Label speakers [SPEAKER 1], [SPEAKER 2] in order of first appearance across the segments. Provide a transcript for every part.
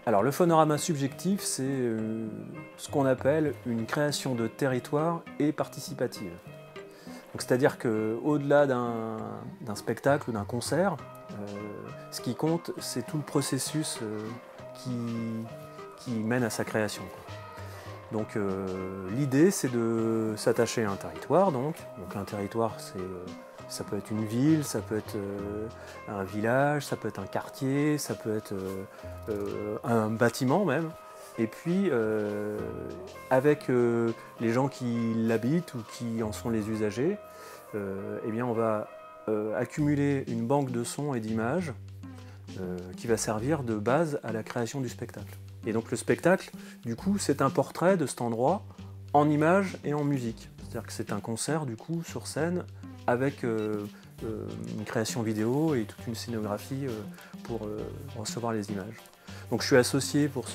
[SPEAKER 1] Alors le phonorama subjectif, c'est ce qu'on appelle une création de territoire et participative. C'est-à-dire qu'au-delà d'un spectacle ou d'un concert, ce qui compte, c'est tout le processus qui mène à sa création, quoi. Donc l'idée, c'est de s'attacher à un territoire. Donc un territoire, ça peut être une ville, ça peut être un village, ça peut être un quartier, ça peut être un bâtiment même. Et puis, avec les gens qui l'habitent ou qui en sont les usagers, eh bien on va accumuler une banque de sons et d'images qui va servir de base à la création du spectacle. Et donc le spectacle, du coup, c'est un portrait de cet endroit en images et en musique. C'est-à-dire que c'est un concert, du coup, sur scène, avec une création vidéo et toute une scénographie pour recevoir les images. Donc je suis associé pour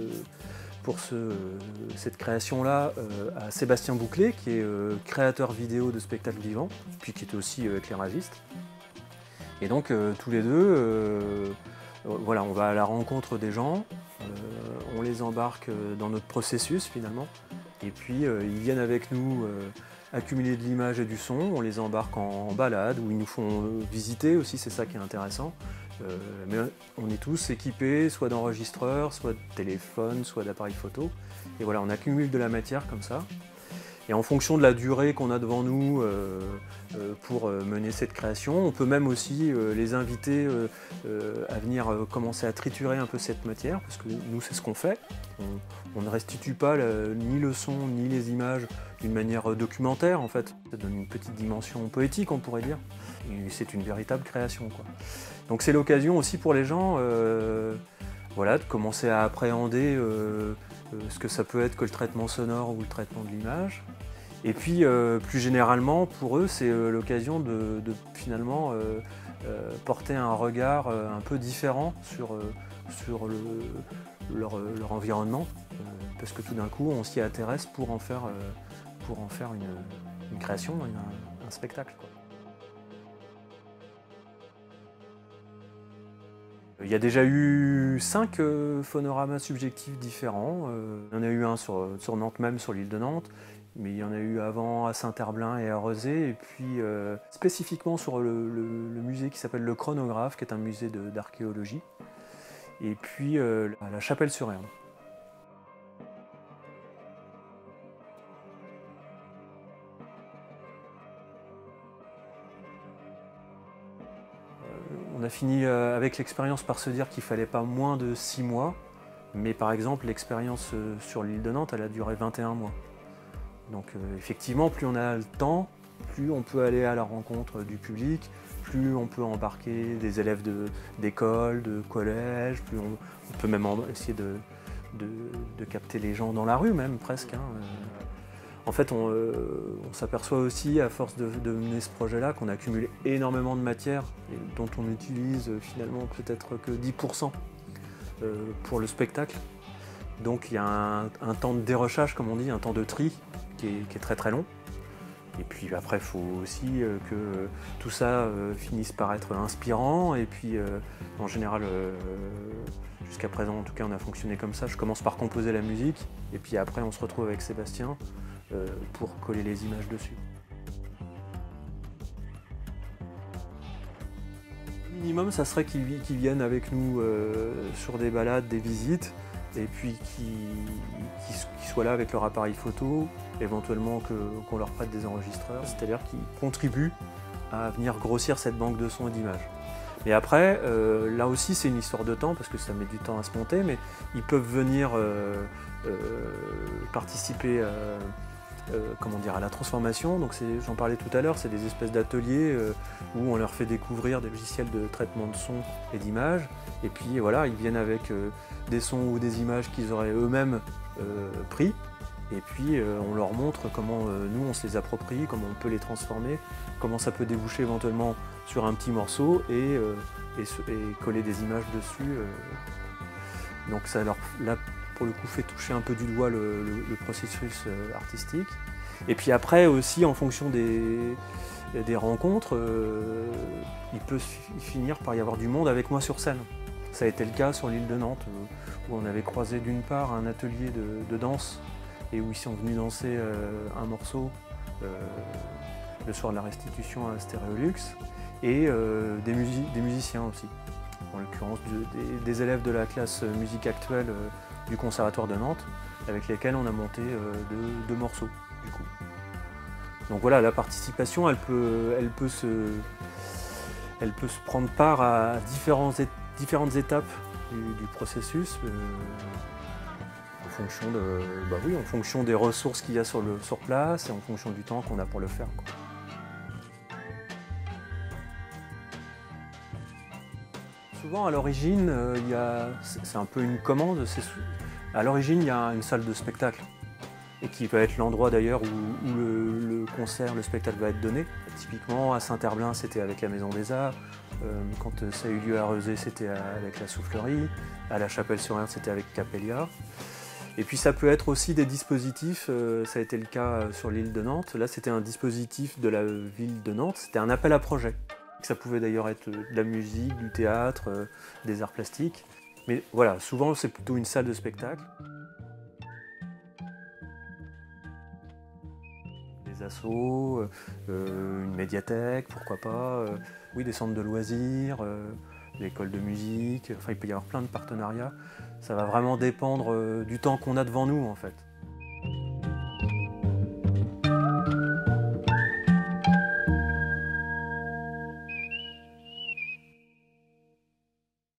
[SPEAKER 1] cette création-là à Sébastien Bouclé, qui est créateur vidéo de spectacles vivants, puis qui est aussi éclairagiste. Et donc tous les deux, voilà, on va à la rencontre des gens, on les embarque dans notre processus finalement, et puis ils viennent avec nous accumuler de l'image et du son, on les embarque en balade, où ils nous font visiter aussi, c'est ça qui est intéressant. Mais on est tous équipés soit d'enregistreurs, soit de téléphones, soit d'appareils photo. Et voilà, on accumule de la matière comme ça. Et en fonction de la durée qu'on a devant nous pour mener cette création, on peut même aussi les inviter à venir commencer à triturer un peu cette matière, parce que nous, c'est ce qu'on fait. On ne restitue pas ni le son, ni les images d'une manière documentaire, en fait. Ça donne une petite dimension poétique, on pourrait dire. Et c'est une véritable création, quoi. Donc c'est l'occasion aussi pour les gens voilà, de commencer à appréhender ce que ça peut être que le traitement sonore ou le traitement de l'image. Et puis plus généralement pour eux, c'est l'occasion de finalement porter un regard un peu différent sur leur environnement, parce que tout d'un coup on s'y intéresse pour en faire une création, un spectacle, quoi. Il y a déjà eu 5 phonoramas subjectifs différents. Il y en a eu un sur Nantes même, sur l'île de Nantes, mais il y en a eu avant à Saint-Herblain et à Rezé, et puis spécifiquement sur le musée qui s'appelle le Chronographe, qui est un musée d'archéologie, et puis à la Chapelle-sur-Erne. On a fini avec l'expérience par se dire qu'il ne fallait pas moins de 6 mois, mais par exemple l'expérience sur l'île de Nantes, elle a duré 21 mois. Donc effectivement, plus on a le temps, plus on peut aller à la rencontre du public, plus on peut embarquer des élèves d'école, de collège, plus on peut même essayer de capter les gens dans la rue même, presque, hein. En fait, on s'aperçoit aussi, à force de mener ce projet-là, qu'on accumule énormément de matière et dont on utilise finalement peut-être que 10% pour le spectacle. Donc il y a un temps de dérochage, comme on dit, un temps de tri qui est très très long. Et puis après, il faut aussi que tout ça finisse par être inspirant. Et puis en général, jusqu'à présent en tout cas, on a fonctionné comme ça. Je commence par composer la musique et puis après on se retrouve avec Sébastien pour coller les images dessus. Le minimum, ça serait qu'ils viennent avec nous sur des balades, des visites, et puis qu'ils soient là avec leur appareil photo, éventuellement qu'on leur prête des enregistreurs, c'est-à-dire qu'ils contribuent à venir grossir cette banque de sons et d'images. Et après, là aussi c'est une histoire de temps, parce que ça met du temps à se monter, mais ils peuvent venir participer comment dire, à la transformation. Donc j'en parlais tout à l'heure, c'est des espèces d'ateliers où on leur fait découvrir des logiciels de traitement de son et d'images, et puis voilà, ils viennent avec des sons ou des images qu'ils auraient eux-mêmes pris, et puis on leur montre comment nous on se les approprie, comment on peut les transformer, comment ça peut déboucher éventuellement sur un petit morceau et coller des images dessus. Donc ça leur, là, pour le coup, fait toucher un peu du doigt le processus artistique. Et puis après aussi, en fonction des rencontres, il peut finir par y avoir du monde avec moi sur scène. Ça a été le cas sur l'île de Nantes, où on avait croisé d'une part un atelier de danse et où ils sont venus danser un morceau le soir de la restitution à Stéréolux, et des musiciens aussi. En l'occurrence des élèves de la classe musique actuelle du Conservatoire de Nantes, avec lesquels on a monté deux morceaux du coup. Donc voilà, la participation, elle peut se prendre part à différentes étapes du processus, en fonction des ressources qu'il y a sur place et en fonction du temps qu'on a pour le faire, quoi. Souvent à l'origine, c'est un peu une commande. À l'origine, il y a une salle de spectacle et qui va être l'endroit d'ailleurs où le concert, le spectacle va être donné. Typiquement à Saint-Herblain, c'était avec la Maison des Arts. Quand ça a eu lieu à Rezé, c'était avec la Soufflerie. À la Chapelle-sur-Erdre, c'était avec Capellia. Et puis ça peut être aussi des dispositifs, ça a été le cas sur l'île de Nantes. Là, c'était un dispositif de la ville de Nantes, c'était un appel à projet. Ça pouvait d'ailleurs être de la musique, du théâtre, des arts plastiques. Mais voilà, souvent c'est plutôt une salle de spectacle. Des assos, une médiathèque, pourquoi pas. Oui, des centres de loisirs, l'école de musique. Enfin, il peut y avoir plein de partenariats. Ça va vraiment dépendre du temps qu'on a devant nous en fait.